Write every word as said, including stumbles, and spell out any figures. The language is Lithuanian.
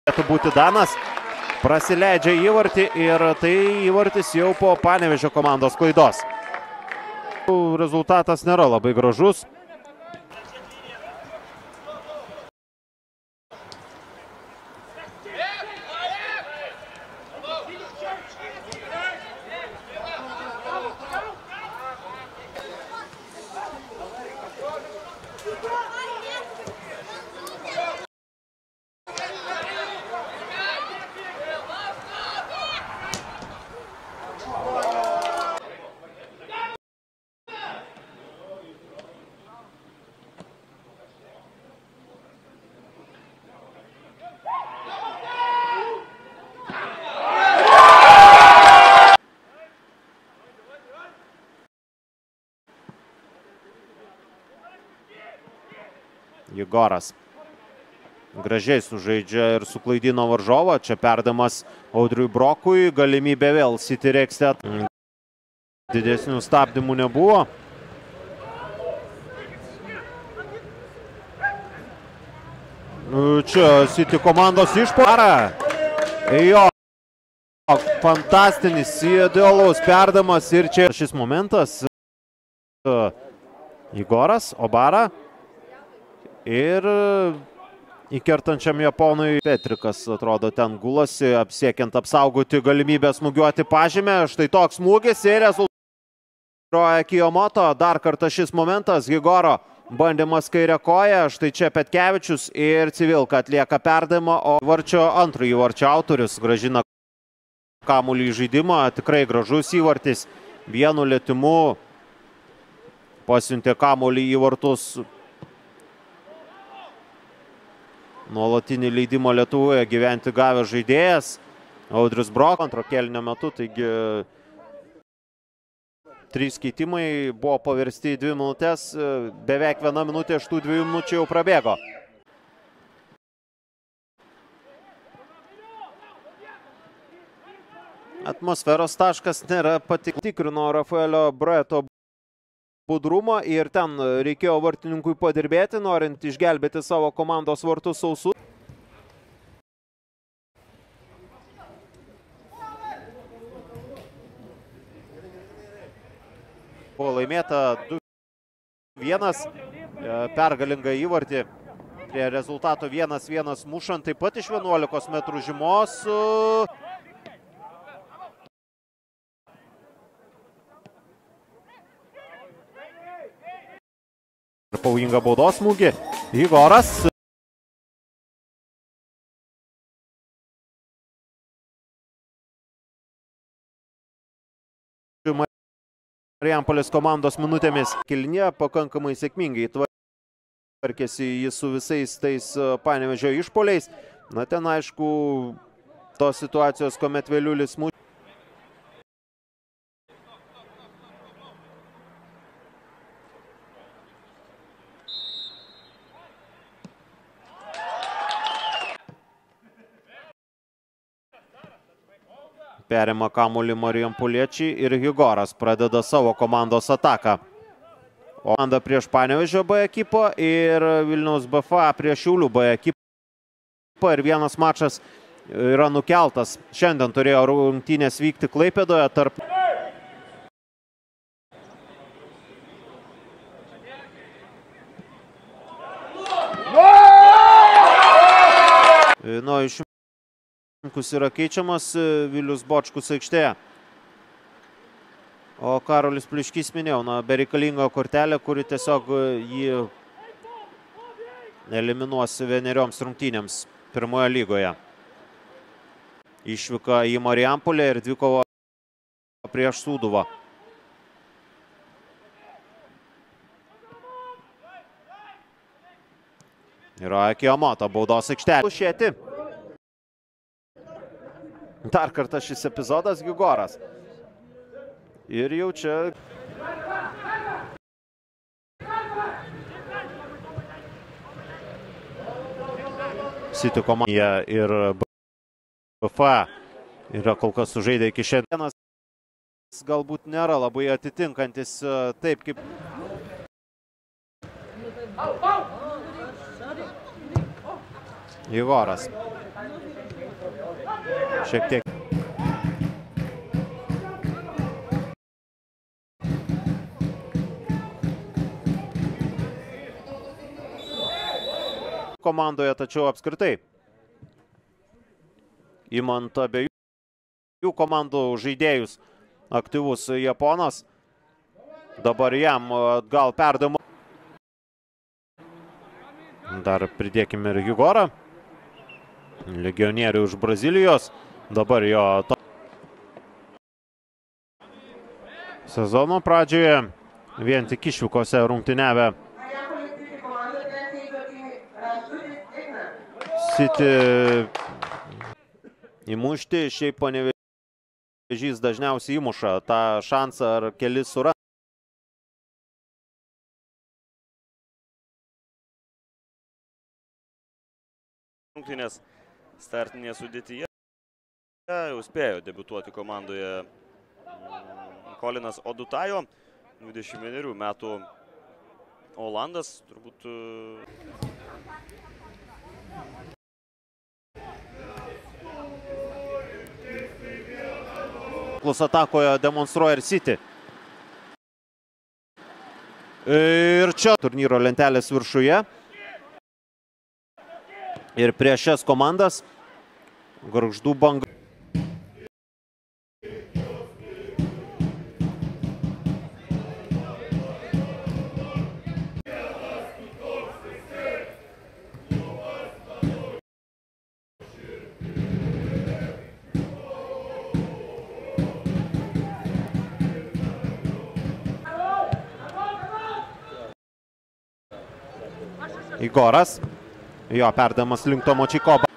turėtų būti Danas. Prasileidžia įvartį ir tai įvartis jau po Panevėžio komandos klaidos. Rezultatas nėra labai gražus. Jigoras gražiai sužaidžia ir suklaidino varžovą. Čia perdamas Audriui Brokui. Galimybė vėl City Rekstedt. Didesnių stabdymų nebuvo. Čia City komandos išpuolė. Jo, fantastinis, idealus perdamas ir čia šis momentas. Jigoras, Obara. Ir įkertančiam japonui Petrikas, atrodo, ten gulasi, apsiekiant apsaugoti galimybę smūgiuoti pažymę. Štai toks smūgis ir rezultatas Kiyomoto. Dar kartą šis momentas. Jigoro bandymas kairę koją. Štai čia Petkevičius ir Civilka atlieka perdavimą, o varčio antrąjį varčio autorius grąžina kamuolį į žaidimą. Tikrai gražus įvartis. Vienu lietimu pasiuntė kamuolį į vartus. Nuolatinį leidimą Lietuvoje gyventi gavęs žaidėjas Audrius Brok antro kėlinio metu, taigi trys keitimai buvo paversti į dvi minutės, beveik viena minutė iš tų dviejų minučių jau prabėgo. Atmosferos taškas nėra patikrino Rafaelio Breto budrumą ir ten reikėjo vartininkui padirbėti, norint išgelbėti savo komandos vartus sausų. Buvo laimėta du vienas, pergalingą įvartį prie rezultato vienas vienas mušant, taip pat iš vienuolikos metrų žymos. Pavojinga baudos smūgį. Jigoras. Marijampolės komandos minutėmis kėlinyje pakankamai sėkmingai tvarkėsi jis su visais tais Panevėžio išpuoliais. Na ten aišku tos situacijos, kuomet Veliulis mušė. Perima kamuolį Marijampoliečiai ir Jigoras pradeda savo komandos ataką. Komanda prieš Panevėžio B ekipą ir Vilniaus B F A prieš Šiaulių B ekipą. Ir vienas mačas yra nukeltas. Šiandien turėjo rungtynės vykti Klaipėdoje tarp... Nu, iš yra keičiamas Vilius Bočkus aikštėje. O Karolis Pliškys minėjau, na, bereikalinga kortelė, kuri tiesiog jį eliminuos vienerioms rungtynėms pirmoje lygoje. Išvyka į Marijampolę ir dvikova prieš Sūduvą. Yra Kiyomoto baudos aikštelė. Lušėti. Dar kartą šis epizodas Jigoras. Ir jau čia... City komanda ir B F A yra kol kas sužaidę iki šiandienos. Galbūt nėra labai atitinkantis taip kaip... Jigoras. šiek tiek. Komandoje, tačiau apskritai imant abiejų komandų žaidėjus aktyvus Japonas. Dabar jam gal perdamo. Dar pridėkime ir Higorą. Legionierių iš Brazilijos. Dabar jo to... sezono pradžioje vien tik išvykose rungtyniavę City įmušti. Šiaip Panevėžys dažniausiai įmuša tą šansą ar kelis suranda. Rungtynės startinėje sudėtyje jau spėjo debiutuoti komandoje Kolinas Odutajo, dvidešimt vienerių metų Olandas, turbūt Plus atakoje demonstruoja ir City. Ir čia turnyro lentelės viršuje. Ir prieš šias komandas Gargždų Banga. Igoras, jo perdamas link Tomo Čikoba.